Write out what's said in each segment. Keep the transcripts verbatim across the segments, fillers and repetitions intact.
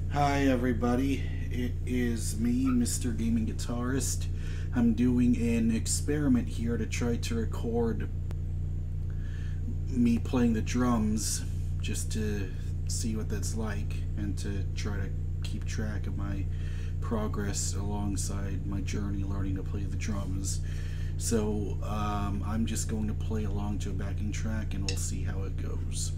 Hi everybody, it is me, Mister Gaming Guitarist. I'm doing an experiment here to try to record me playing the drums, just to see what that's like and to try to keep track of my progress alongside my journey learning to play the drums. So um, I'm just going to play along to a backing track and we'll see how it goes.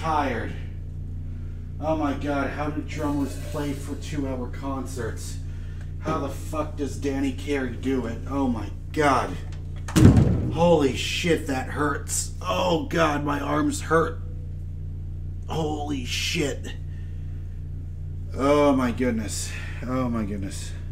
tired. Oh my god, how do drummers play for two-hour concerts? How the fuck does Danny Carey do it? Oh my god. Holy shit, that hurts. Oh god, my arms hurt. Holy shit. Oh my goodness. Oh my goodness.